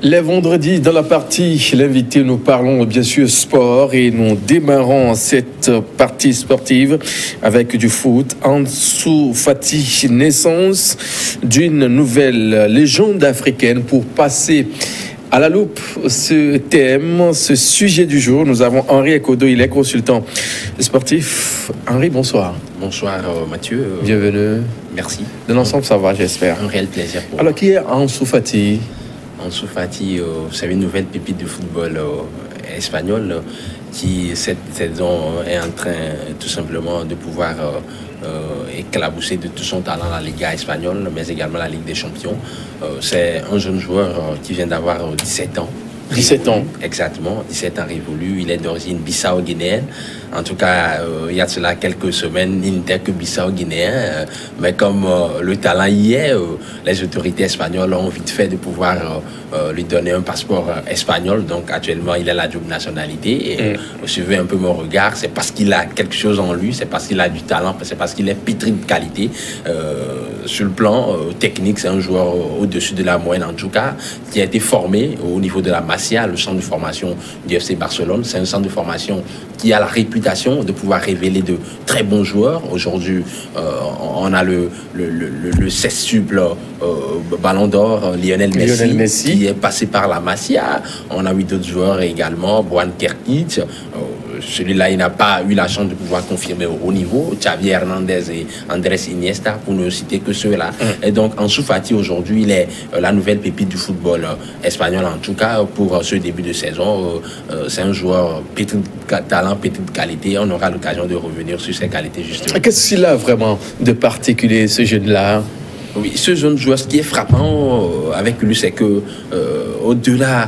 Les vendredis, dans la partie l'invité, nous parlons bien sûr sport et nous démarrons cette partie sportive avec du foot. Ansu Fati, naissance d'une nouvelle légende africaine. Pour passer à la loupe ce thème, ce sujet du jour, nous avons Henri Ekodo, il est consultant sportif. Henri, bonsoir. Bonsoir Mathieu. Bienvenue. Merci. De l'ensemble, ça va, j'espère. Un réel plaisir pour Alors, qui est Ansu Fati? Ansu Fati, c'est une nouvelle pépite de football espagnol qui, cette saison, est en train tout simplement de pouvoir éclabousser de tout son talent la Liga espagnole, mais également la Ligue des Champions. C'est un jeune joueur qui vient d'avoir 17 ans. 17 ans. Exactement, 17 ans révolus. Il est d'origine bissau-guinéenne. En tout cas, il y a de cela quelques semaines, il n'était que bissau-guinéen. Mais comme le talent y est, les autorités espagnoles ont vite fait de pouvoir lui donner un passeport espagnol. Donc actuellement, il a la double nationalité. Et suivez un peu mon regard, c'est parce qu'il a quelque chose en lui, c'est parce qu'il a du talent, c'est parce qu'il est pétri de qualité. Sur le plan technique, c'est un joueur au-dessus de la moyenne en tout cas, qui a été formé au niveau de la Masia, le centre de formation du FC Barcelone. C'est un centre de formation qui a la réputation de pouvoir révéler de très bons joueurs. Aujourd'hui, on a le sextuple Ballon d'Or, Lionel Messi, qui est passé par la Masia. On a eu d'autres joueurs également, Boan Kerkic. Celui-là, il n'a pas eu la chance de pouvoir confirmer au haut niveau. Xavi Hernandez et Andrés Iniesta, pour ne citer que ceux-là. Et donc, Ansu Fati, aujourd'hui, il est la nouvelle pépite du football espagnol. En tout cas, pour ce début de saison, c'est un joueur pétri de talent, pétri de qualité. On aura l'occasion de revenir sur ses qualités, justement. Qu'est-ce qu'il a vraiment de particulier, ce jeune-là? Oui, ce jeune joueur, ce qui est frappant avec lui, c'est que au-delà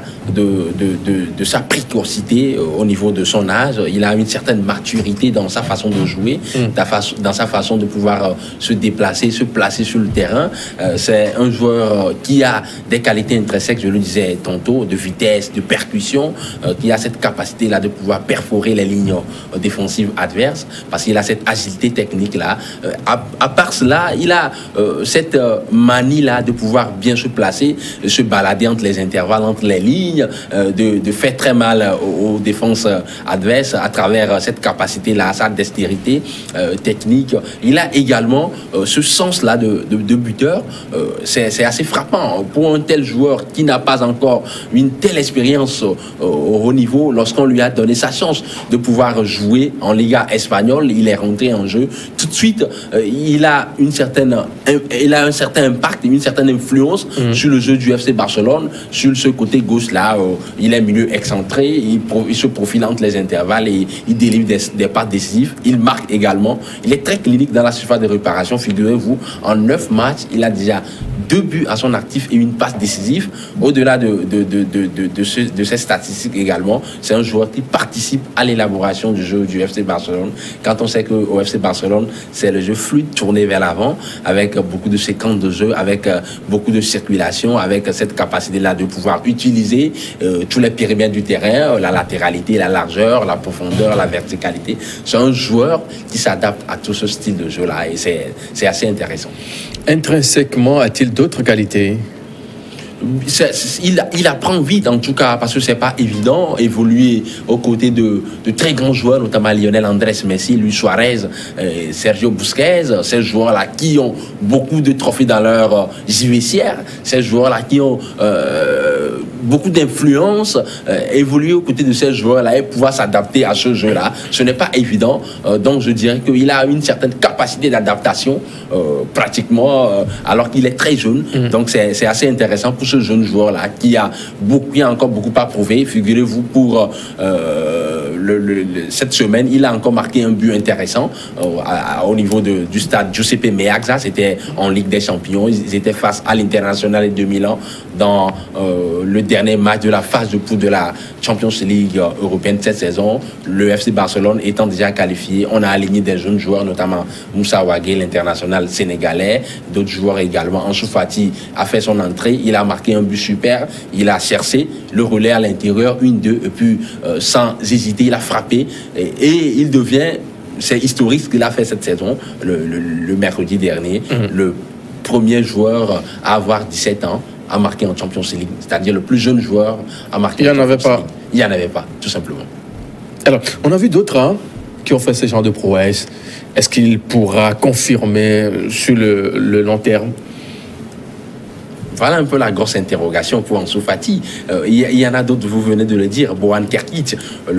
de sa précocité au niveau de son âge, il a une certaine maturité dans sa façon de jouer, dans sa façon de pouvoir se déplacer, se placer sur le terrain. C'est un joueur qui a des qualités intrinsèques, je le disais tantôt, de vitesse, de percussion, qui a cette capacité-là de pouvoir perforer les lignes défensives adverses, parce qu'il a cette agilité technique-là. À part cela, il a cette manie-là de pouvoir bien se placer, se balader entre les intervalles, entre les lignes, de faire très mal aux défenses adverses à travers cette capacité-là, sa dextérité technique. Il a également ce sens-là de buteur. C'est assez frappant pour un tel joueur qui n'a pas encore une telle expérience au haut niveau. Lorsqu'on lui a donné sa chance de pouvoir jouer en Liga espagnole, il est rentré en jeu. Tout de suite, il a un certain impact et une certaine influence sur le jeu du FC Barcelone, sur ce côté gauche-là. Il est milieu excentré, il se profile entre les intervalles et il délivre des passes décisives. Il marque également. Il est très clinique dans la surface de réparation. Figurez-vous, en 9 matchs, il a déjà 2 buts à son actif et une passe décisive. Au-delà de ces statistiques également, c'est un joueur qui participe à l'élaboration du jeu du FC Barcelone. Quand on sait qu'au FC Barcelone, c'est le jeu fluide tourné vers l'avant, avec beaucoup de séquences de jeu, avec beaucoup de circulation, avec cette capacité-là de pouvoir utiliser tous les périmètres du terrain, la latéralité, la largeur, la profondeur, la verticalité. C'est un joueur qui s'adapte à tout ce style de jeu-là et c'est assez intéressant. Intrinsèquement, a-t-il d'autres qualités? Il apprend vite en tout cas parce que c'est pas évident évoluer aux côtés de très grands joueurs, notamment Lionel Andrés Messi, Luis Suarez, Sergio Busquets, ces joueurs-là qui ont beaucoup de trophées dans leur vestiaire, ces joueurs-là qui ont beaucoup d'influence, évoluer aux côtés de ces joueurs-là et pouvoir s'adapter à ce jeu-là, ce n'est pas évident. Donc je dirais qu'il a une certaine capacité d'adaptation pratiquement alors qu'il est très jeune. Donc c'est assez intéressant pour ce jeune joueur-là qui a encore beaucoup à prouver. Figurez-vous, pour cette semaine, il a encore marqué un but intéressant au niveau du stade Giuseppe Meazza. C'était en Ligue des Champions. Ils étaient face à l'International de Milan dans le dernier match de la phase de poule de la Champions League européenne cette saison. Le FC Barcelone étant déjà qualifié, on a aligné des jeunes joueurs, notamment Moussa Wagué, l'international sénégalais, d'autres joueurs également. Ansu Fati a fait son entrée, il a marqué un but super, il a cherché le relais à l'intérieur, 1-2, et puis sans hésiter, il a frappé et il devient, c'est historique ce qu'il a fait cette saison, le mercredi dernier, le premier joueur à avoir 17 ans à marquer en Champions League, c'est-à-dire le plus jeune joueur à marquer. Il n'y en avait pas. Il n'y en avait pas, tout simplement. Alors, on a vu d'autres qui ont fait ce genre de prouesse. Est-ce qu'il pourra confirmer sur le long terme? Voilà un peu la grosse interrogation pour Ansu Fati. Il y en a d'autres, vous venez de le dire. Bojan Kerkic,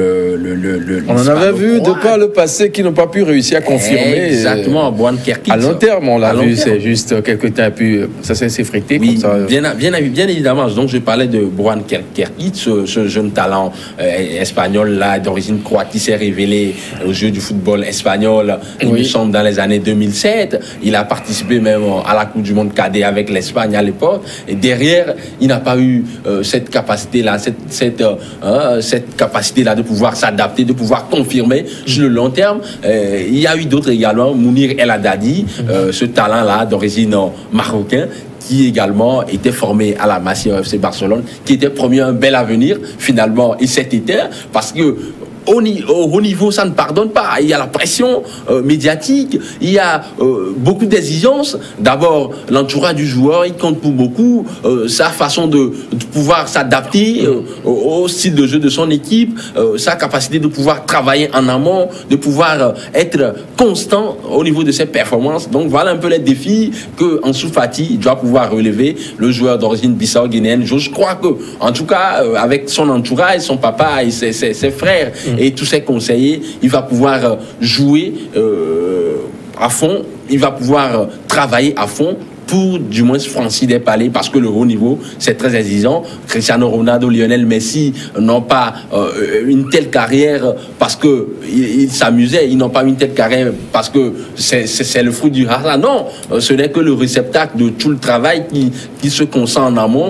on en avait vu de par le passé qui n'ont pas pu réussir à confirmer. Exactement, Bojan Kerkic. À long terme, on l'a vu, c'est juste quelques temps, puis ça s'est effrité. Oui, comme ça. Bien évidemment. Donc, je parlais de Bojan Kerkic, ce jeune talent espagnol là, d'origine croate qui s'est révélé au jeu du football espagnol. Il me semble dans les années 2007. Il a participé même à la Coupe du Monde cadet avec l'Espagne à l'époque. Et derrière, il n'a pas eu cette capacité-là, cette capacité-là de pouvoir s'adapter, de pouvoir confirmer sur le long terme. Il y a eu d'autres également, Mounir El Haddadi, ce talent-là d'origine marocain, qui également était formé à la Masia FC Barcelone, qui était promis un bel avenir. Finalement, il s'est éteint parce que au haut niveau, ça ne pardonne pas. Il y a la pression médiatique, il y a beaucoup d'exigences. D'abord, l'entourage du joueur, il compte pour beaucoup. Sa façon de pouvoir s'adapter au style de jeu de son équipe, sa capacité de pouvoir travailler en amont, de pouvoir être constant au niveau de ses performances. Donc voilà un peu les défis que Ansu Fati doit pouvoir relever, le joueur d'origine bissau-guinéenne. Je crois que, en tout cas, avec son entourage, son papa et ses frères, et tous ses conseillers, il va pouvoir jouer à fond, il va pouvoir travailler à fond pour du moins franchir des paliers, parce que le haut niveau, c'est très exigeant. Cristiano Ronaldo, Lionel Messi n'ont pas une telle carrière parce qu'ils s'amusaient, ils n'ont pas une telle carrière parce que c'est le fruit du hasard. Non, ce n'est que le réceptacle de tout le travail qui se concentre en amont,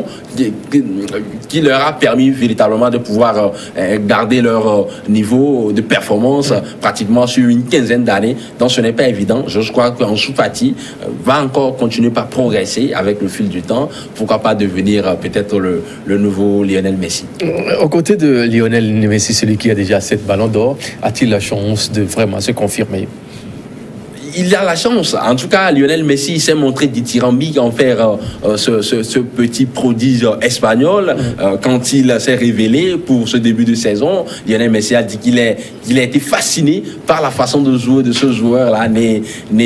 qui leur a permis véritablement de pouvoir garder leur niveau de performance pratiquement sur une quinzaine d'années. Donc ce n'est pas évident. Je crois qu'Ansu Fati va encore continuer par progresser avec le fil du temps. Pourquoi pas devenir peut-être le nouveau Lionel Messi. Aux côtés de Lionel Messi, celui qui a déjà 7 ballons d'or, a-t-il la chance de vraiment se confirmer? Il a la chance. En tout cas, Lionel Messi s'est montré dithyrambique en faire ce petit prodige espagnol. Quand il s'est révélé pour ce début de saison, Lionel Messi a dit qu'il a été fasciné par la façon de jouer de ce joueur-là, né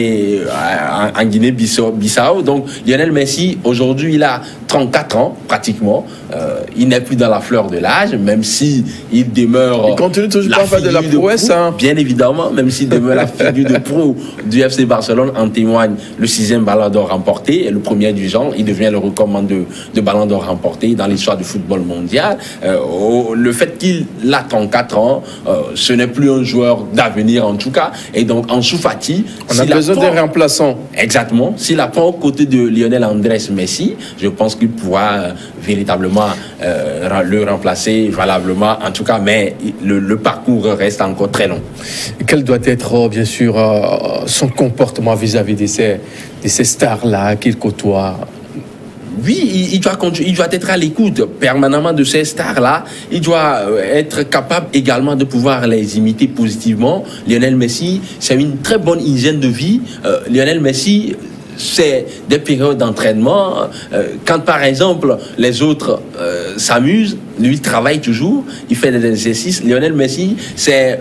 en Guinée-Bissau. Donc, Lionel Messi, aujourd'hui, il a 34 ans, pratiquement. Il n'est plus dans la fleur de l'âge, même si il demeure... Il continue toujours pas à faire de la prouesse. Bien évidemment, même s'il demeure la figure de pro du FC Barcelone, en témoigne le 6e ballon d'or remporté, et le premier du genre. Il devient le record de ballon d'or remporté dans l'histoire du football mondial. Le fait qu'il a 34 ans, ce n'est plus un joueur d'avenir en tout cas. Et donc, Ansu Fati... On a besoin d'un remplaçant. Exactement. S'il apprend aux côtés de Lionel Andrés Messi, je pense qu'il pourra véritablement le remplacer valablement, en tout cas, mais le parcours reste encore très long. Quel doit être, bien sûr, son comportement vis-à-vis de ces stars-là qu'il côtoie? Oui, il doit être à l'écoute permanemment de ces stars-là. Il doit être capable également de pouvoir les imiter positivement. Lionel Messi, c'est une très bonne hygiène de vie. Lionel Messi, c'est des périodes d'entraînement. Quand, par exemple, les autres s'amusent, lui, il travaille toujours, il fait des exercices. Lionel Messi, c'est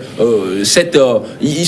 il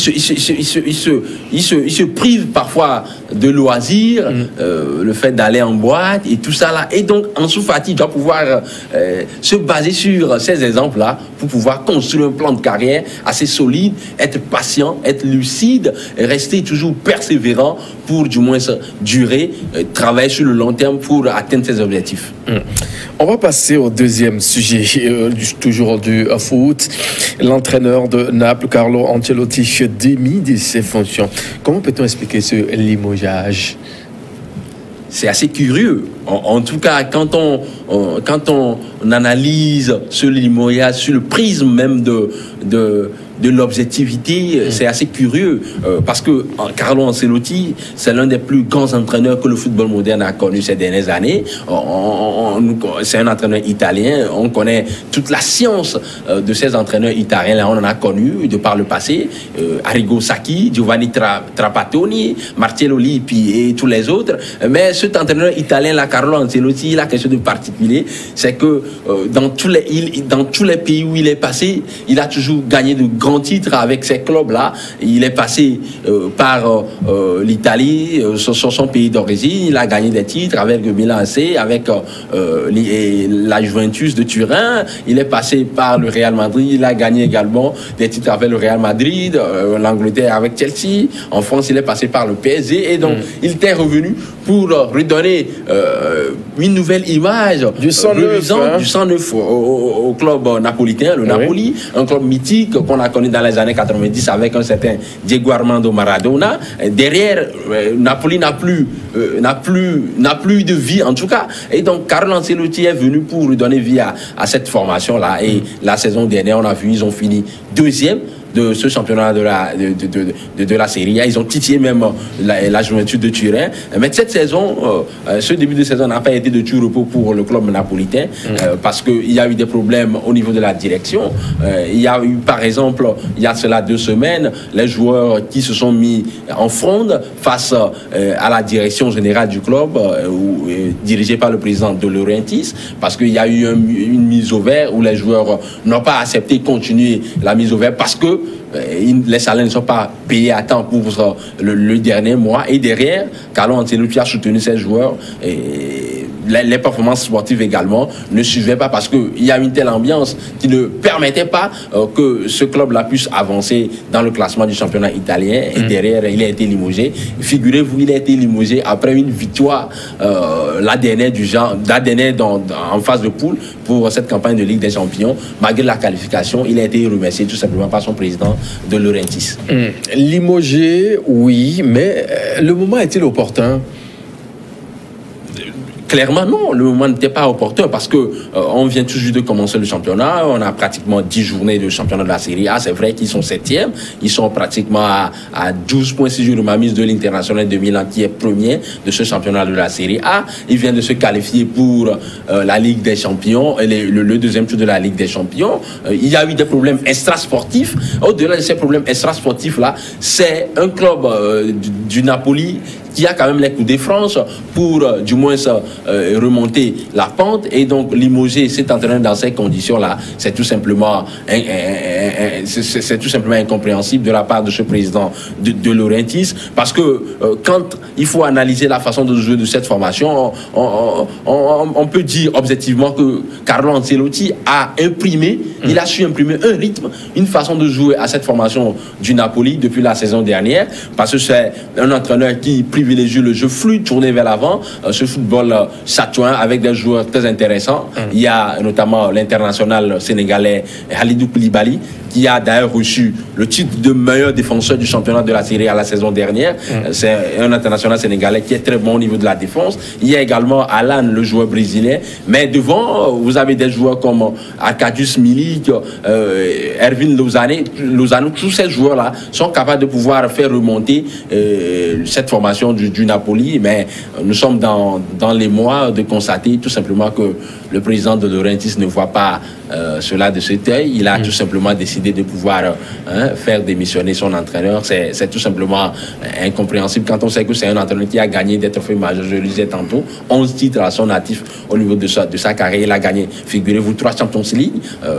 se prive parfois de loisirs, le fait d'aller en boîte et tout ça là. Et donc, Ansu Fati doit pouvoir se baser sur ces exemples-là pour pouvoir construire un plan de carrière assez solide, être patient, être lucide, rester toujours persévérant pour du moins durer, travailler sur le long terme pour atteindre ses objectifs. On va passer au deuxième sujet, toujours du foot. L'entraîneur de Naples, Carlo Ancelotti, démis de ses fonctions. Comment peut-on expliquer ce limogeage? C'est assez curieux. En tout cas, quand on analyse ce limogeage sur le prisme même de l'objectivité, c'est assez curieux parce que Carlo Ancelotti, c'est l'un des plus grands entraîneurs que le football moderne a connu ces dernières années. C'est un entraîneur italien, on connaît toute la science de ces entraîneurs italiens, là, on en a connu de par le passé, Arrigo Sacchi, Giovanni Trapattoni, Marcello Lippi et tous les autres. Mais cet entraîneur italien, là, Carlo Ancelotti, il a quelque chose de particulier, c'est que dans tous les pays où il est passé, il a toujours gagné de grands titres avec ces clubs-là. Il est passé par l'Italie, son pays d'origine, il a gagné des titres avec le Milan AC, avec la Juventus de Turin, il est passé par le Real Madrid, il a gagné également des titres avec le Real Madrid, l'Angleterre avec Chelsea, en France il est passé par le PSG, et donc il était revenu pour redonner une nouvelle image du sang neuf au club napolitain, le Napoli, un club mythique qu'on a connu dans les années 90 avec un certain Diego Armando Maradona. Derrière, Napoli n'a plus de vie en tout cas, et donc Carlo Ancelotti est venu pour lui donner vie à cette formation-là, et la saison dernière on a vu, ils ont fini deuxième de ce championnat de la Serie A. Ils ont titillé même la Juventus de Turin. Mais cette saison, ce début de saison n'a pas été de tout repos pour le club napolitain parce qu'il y a eu des problèmes au niveau de la direction. Il y a eu, par exemple, il y a cela 2 semaines, les joueurs qui se sont mis en fronde face à la direction générale du club, dirigée par le président De Laurentiis, parce qu'il y a eu une mise au vert où les joueurs n'ont pas accepté de continuer la mise au vert parce que les salaires ne sont pas payés à temps pour le dernier mois. Et derrière, Carlo Ancelotti a soutenu ses joueurs. Et les performances sportives également ne suivaient pas parce qu'il y a une telle ambiance qui ne permettait pas que ce club-là puisse avancer dans le classement du championnat italien. Et derrière, il a été limogé. Figurez-vous, il a été limogé après une victoire, la dernière en phase de poule pour cette campagne de Ligue des Champions. Malgré la qualification, il a été remercié tout simplement par son président De Laurentiis. Limogé, oui, mais le moment est-il opportun? Clairement, non, le moment n'était pas opportun parce que on vient tout juste de commencer le championnat. On a pratiquement 10 journées de championnat de la Serie A. C'est vrai qu'ils sont 7e. Ils sont pratiquement à 12 points si je ne m'abuse de l'International de Milan qui est premier de ce championnat de la Serie A. Il vient de se qualifier pour la Ligue des Champions, le deuxième tour de la Ligue des Champions. Il y a eu des problèmes extrasportifs. Au-delà de ces problèmes extrasportifs-là, c'est un club du Napoli qui a quand même les coups de France pour du moins remonter la pente, et donc limoger cet entraîneur dans ces conditions-là, c'est tout simplement incompréhensible de la part de ce président de Laurentiis, parce que quand il faut analyser la façon de jouer de cette formation, on peut dire objectivement que Carlo Ancelotti a imprimé, il a su imprimer un rythme, une façon de jouer à cette formation du Napoli depuis la saison dernière, parce que c'est un entraîneur qui privilégie le jeu fluide, tourné vers l'avant, ce football chatoin avec des joueurs très intéressants. Il y a notamment l'international sénégalais Halidou Koulibaly, qui a d'ailleurs reçu le titre de meilleur défenseur du championnat de la Serie A la saison dernière. C'est un international sénégalais qui est très bon au niveau de la défense. Il y a également Alan, le joueur brésilien. Mais devant, vous avez des joueurs comme Arkadiusz Milik, Ervin Lozano. Tous ces joueurs-là sont capables de pouvoir faire remonter cette formation du Napoli. Mais nous sommes dans les mois de constater tout simplement que le président de Laurentiis ne voit pas cela de cet œil. Il a tout simplement décidé de pouvoir faire démissionner son entraîneur. C'est tout simplement incompréhensible quand on sait que c'est un entraîneur qui a gagné des trophées majeurs. Je le disais tantôt, 11 titres à son actif au niveau de sa carrière. Il a gagné, figurez-vous, 3 Champions League.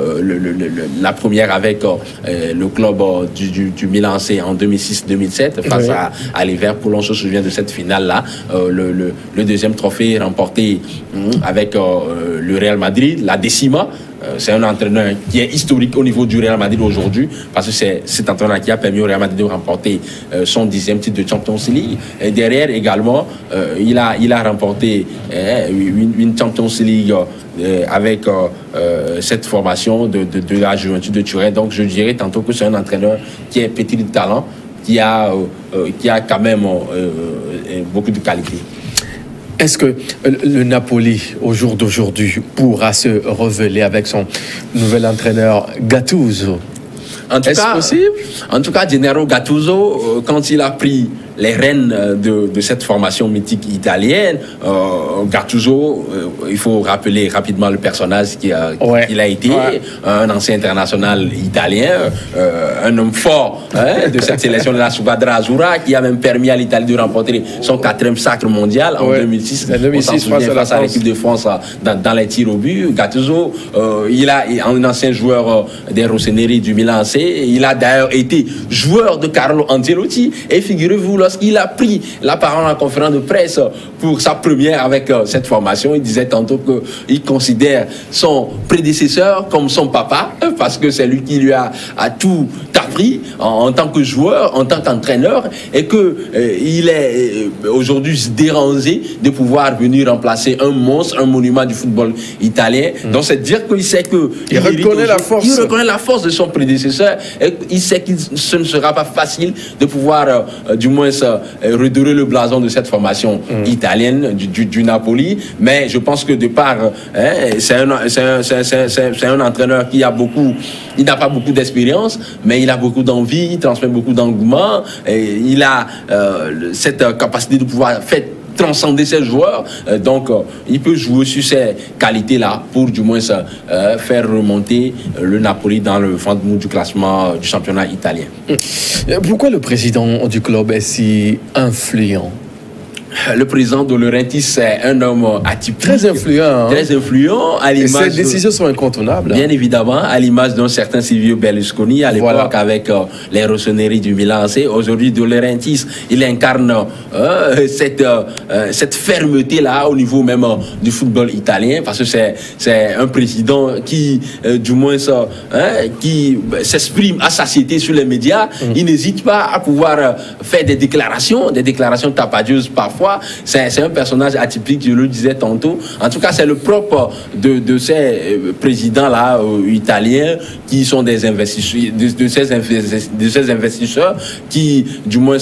La première avec le club du Milan AC en 2006-2007 face à Liverpool. On se souvient de cette finale-là. Le deuxième trophée remporté avec le Real Madrid, la Décima. C'est un entraîneur qui est historique au niveau du Real Madrid aujourd'hui, parce que c'est cet entraîneur qui a permis au Real Madrid de remporter son 10e titre de Champions League. Et derrière également, il a remporté une Champions League avec cette formation de la Juventus de Turin. Donc je dirais tantôt que c'est un entraîneur qui est petit de talent, qui a quand même beaucoup de qualité. Est-ce que le Napoli, au jour d'aujourd'hui, pourra se reveler avec son nouvel entraîneur Gattuso? Est-ce possible? En tout cas, Gennaro Gattuso, quand il a pris les rênes de cette formation mythique italienne, Gattuso, il faut rappeler rapidement le personnage qu'il a été, un ancien international italien, un homme fort de cette sélection de la Squadra Azzurra, qui a même permis à l'Italie de remporter son 4e sacre mondial en 2006. On s'en souvient, face à l'équipe de France dans les tirs au but. Gattuso, il est un ancien joueur des Rossoneri du Milan AC. Il a d'ailleurs été joueur de Carlo Ancelotti. Et figurez-vous, lorsqu'il a pris la parole en conférence de presse pour sa première avec cette formation, il disait tantôt qu'il considère son prédécesseur comme son papa, parce que c'est lui qui lui a tout appris en tant que joueur, en tant qu'entraîneur, et qu'il est aujourd'hui dérangé de pouvoir venir remplacer un monstre, un monument du football italien. Donc c'est dire qu'il sait qu'il reconnaît la force de son prédécesseur, et il sait que ce ne sera pas facile de pouvoir du moins redorer le blason de cette formation italienne du Napoli. Mais je pense que de part, c'est un entraîneur qui il n'a pas beaucoup d'expérience, mais il a beaucoup d'envie, il transmet beaucoup d'engouement, et il a cette capacité de pouvoir transcender ses joueurs, donc il peut jouer sur ces qualités-là pour du moins faire remonter le Napoli dans le fond du classement du championnat italien. Pourquoi le président du club est si influent? Le président De Laurentiis, c'est un homme atypique. Très influent. Très influent. Et ses décisions sont incontournables. Bien évidemment, à l'image d'un certain Silvio Berlusconi, à l'époque avec les Rossoneri du Milan AC. Aujourd'hui, De Laurentiis, il incarne cette fermeté-là au niveau même du football italien, parce que c'est un président qui, du moins, qui s'exprime à satiété sur les médias. Il n'hésite pas à pouvoir faire des déclarations tapadieuses parfois. C'est un personnage atypique, je le disais tantôt. En tout cas, c'est le propre de ces présidents-là italiens qui sont des investisseurs, de ces investisseurs qui, du moins,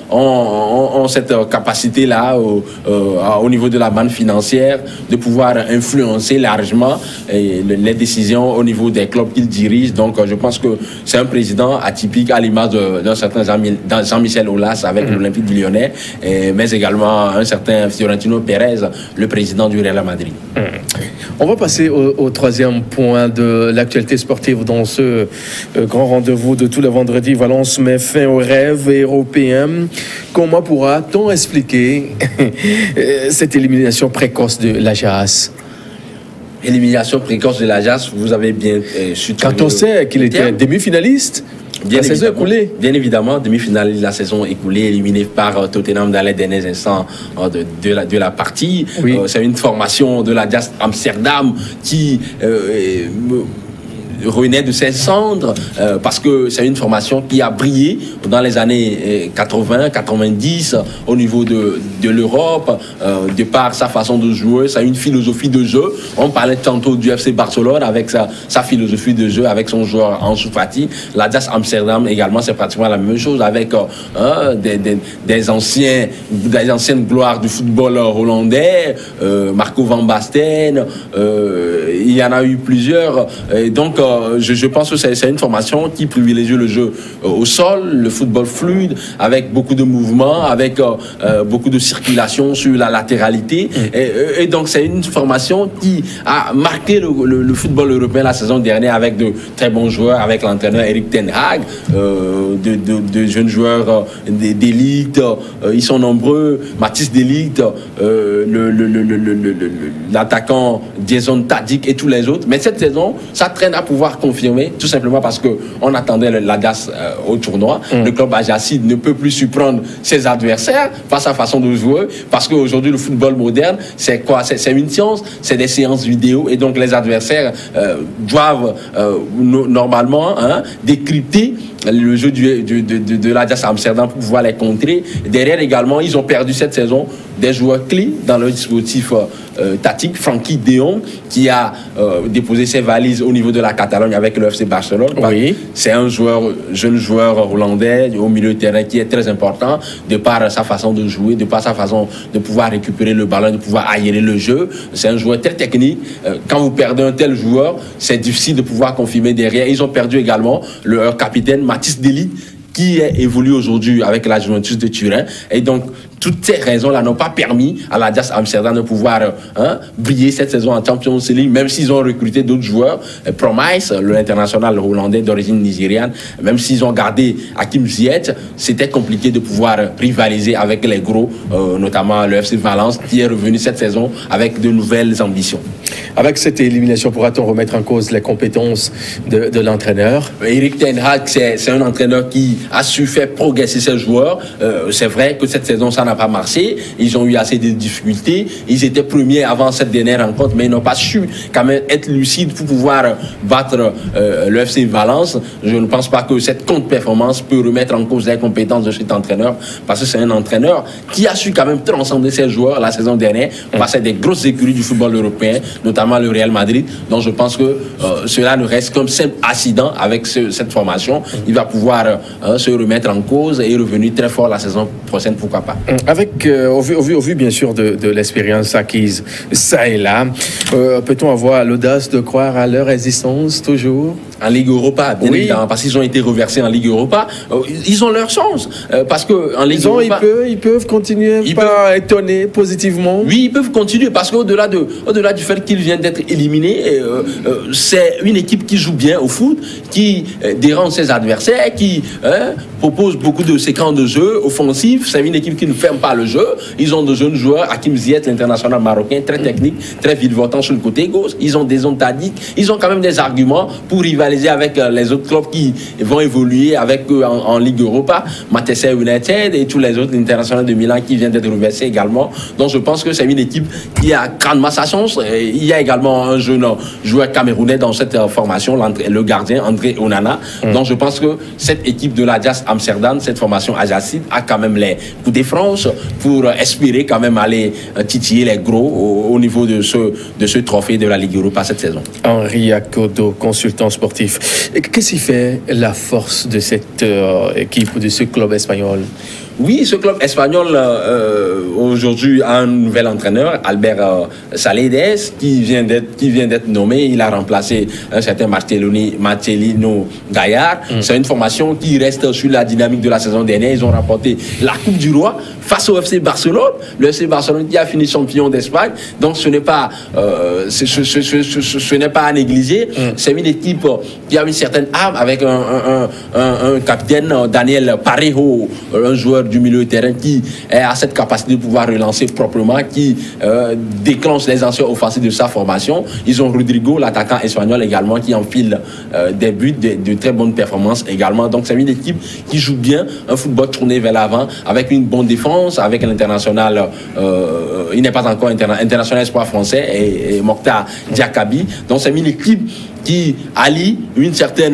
ont cette capacité-là au niveau de la manne financière de pouvoir influencer largement les décisions au niveau des clubs qu'ils dirigent. Donc, je pense que c'est un président atypique à l'image d'un certain Jean-Michel Aulas avec l'Olympique du Lyonnais, mais également un certain Fiorentino Pérez, le président du Real Madrid. On va passer au troisième point de l'actualité sportive dans ce grand rendez-vous de tous les vendredis. Valence met fin au rêve européen. Comment pourra-t-on expliquer cette élimination précoce de l'Ajax? Élimination précoce de l'Ajax, vous avez bien su. Quand on sait qu'il était demi-finaliste, la saison écoulée. Bien évidemment, demi-finale de la saison écoulée, éliminé par Tottenham dans les derniers instants de la partie. Oui. C'est une formation de l'Ajax Amsterdam qui renaît de ses cendres, parce que c'est une formation qui a brillé dans les années 80, 90 au niveau de l'Europe, de par sa façon de jouer, ça a une philosophie de jeu. On parlait tantôt du FC Barcelone avec sa philosophie de jeu, avec son joueur Ansu Fati. L'Ajax Amsterdam également, c'est pratiquement la même chose avec des anciennes gloires du football hollandais, Marco van Basten, il y en a eu plusieurs. Et donc, je pense que c'est une formation qui privilégie le jeu au sol, le football fluide, avec beaucoup de mouvements, avec beaucoup de circulation sur la latéralité. Et donc, c'est une formation qui a marqué le football européen la saison dernière avec de très bons joueurs, avec l'entraîneur Erik ten Hag, de jeunes joueurs d'élite. Ils sont nombreux. Mathis de Ligt, l'attaquant Jason Tadic et tous les autres. Mais cette saison, ça traîne à pouvoir confirmer, tout simplement parce qu'on attendait l'Ajax au tournoi. Le club ajaxide ne peut plus surprendre ses adversaires par sa façon de jouer, parce qu'aujourd'hui, le football moderne, c'est quoi? C'est une science, c'est des séances vidéo, et donc les adversaires doivent normalement décrypter le jeu de l'Ajax Amsterdam pour pouvoir les contrer. Derrière également, ils ont perdu cette saison des joueurs clés dans leur dispositif tactique. Frankie de Jong, qui a a déposé ses valises au niveau de la Catalogne avec le FC Barcelone. Oui. C'est un jeune joueur hollandais au milieu de terrain qui est très important de par sa façon de jouer, de par sa façon de pouvoir récupérer le ballon, de pouvoir aérer le jeu. C'est un joueur très technique. Quand vous perdez un tel joueur, c'est difficile de pouvoir confirmer derrière. Ils ont perdu également leur capitaine Mathis De Ligt, qui évolue aujourd'hui avec la Juventus de Turin. Et donc, toutes ces raisons-là n'ont pas permis à l'Ajax Amsterdam de pouvoir briller cette saison en Champions League, même s'ils ont recruté d'autres joueurs. Promise, l'international hollandais d'origine nigériane, même s'ils ont gardé Hakim Ziyech, c'était compliqué de pouvoir rivaliser avec les gros, notamment le FC Valence, qui est revenu cette saison avec de nouvelles ambitions. Avec cette élimination, pourra-t-on remettre en cause les compétences de l'entraîneur? Erik ten Hag, c'est un entraîneur qui a su faire progresser ses joueurs. C'est vrai que cette saison, ça n'a pas marché. Ils ont eu assez de difficultés. Ils étaient premiers avant cette dernière rencontre, mais ils n'ont pas su quand même être lucides pour pouvoir battre le FC Valence. Je ne pense pas que cette contre-performance peut remettre en cause les compétences de cet entraîneur, parce que c'est un entraîneur qui a su quand même transcender ses joueurs la saison dernière, face à des grosses écuries du football européen, notamment le Real Madrid. Donc je pense que cela ne reste comme simple accident avec cette formation. Il va pouvoir se remettre en cause et revenir très fort la saison prochaine, pourquoi pas. Avec, au vu bien sûr de l'expérience acquise ça et là, peut-on avoir l'audace de croire à leur existence toujours? En Ligue Europa, bien évidemment, parce qu'ils ont été reversés en Ligue Europa, ils ont leur chance. Parce que en Ligue Europa, ils peuvent continuer à étonner positivement. Oui, ils peuvent continuer, parce qu'au-delà du fait qu'ils viennent d'être éliminés, c'est une équipe qui joue bien au foot, qui dérange ses adversaires, qui propose beaucoup de séquences de jeu offensifs. C'est une équipe qui ne ferme pas le jeu. Ils ont de jeunes joueurs, Hakim Ziyech, l'international marocain, très technique, très virevoltant sur le côté gauche. Ils ont des zones tactiques. Ils ont quand même des arguments pour rivaliser avec les autres clubs qui vont évoluer avec eux en Ligue Europa, Manchester United et tous les autres internationaux de Milan qui viennent d'être reversés également. Donc je pense que c'est une équipe qui a grandement sa chance. Il y a également un jeune joueur camerounais dans cette formation, le gardien André Onana. Donc je pense que cette équipe de l'Ajax Amsterdam, cette formation ajaxide, a quand même les coups de France pour espérer quand même aller titiller les gros au niveau de ce trophée de la Ligue Europa cette saison. Henri Akodo, consultant sportif. Qu'est-ce qui fait la force de cette équipe, de ce club espagnol? Oui, ce club espagnol aujourd'hui a un nouvel entraîneur, Albert Saledes, qui vient d'être nommé. Il a remplacé un certain Marcelino Gaillard. C'est une formation qui reste sur la dynamique de la saison dernière. Ils ont remporté la Coupe du Roi face au FC Barcelone. Le FC Barcelone qui a fini champion d'Espagne. Donc ce n'est pas à négliger. C'est une équipe qui a une certaine âme avec un capitaine, Daniel Parejo, un joueur du milieu de terrain qui a cette capacité de pouvoir relancer proprement, qui déclenche les anciens offensifs de sa formation. Ils ont Rodrigo, l'attaquant espagnol également, qui enfile des buts, de très bonnes performances également. Donc c'est une équipe qui joue bien, un football tourné vers l'avant, avec une bonne défense, avec un international, il n'est pas encore international espoir français, et Mokhtar Diakabi. Donc c'est une équipe qui allie une certaine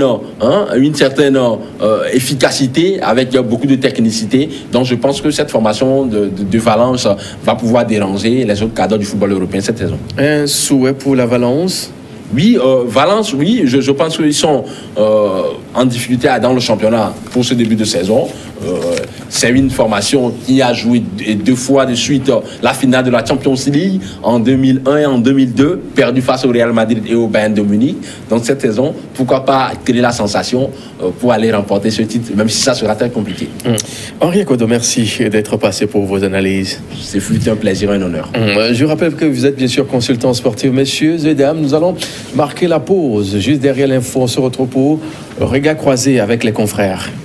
efficacité avec beaucoup de technicité. Donc je pense que cette formation de Valence va pouvoir déranger les autres cadres du football européen cette saison. Un souhait pour la Valence? Oui, Valence, oui, je pense qu'ils sont en difficulté dans le championnat pour ce début de saison. C'est une formation qui a joué 2 fois de suite la finale de la Champions League en 2001 et en 2002, perdu face au Real Madrid et au Bayern de Munich. Donc cette saison, pourquoi pas créer la sensation pour aller remporter ce titre, même si ça sera très compliqué. Henri Akodo, merci d'être passé pour vos analyses. C'est fut un plaisir et un honneur. Je rappelle que vous êtes bien sûr consultant sportif. Messieurs et dames, nous allons marquer la pause. Juste derrière l'info, on se retrouve pour regard croisé avec les confrères.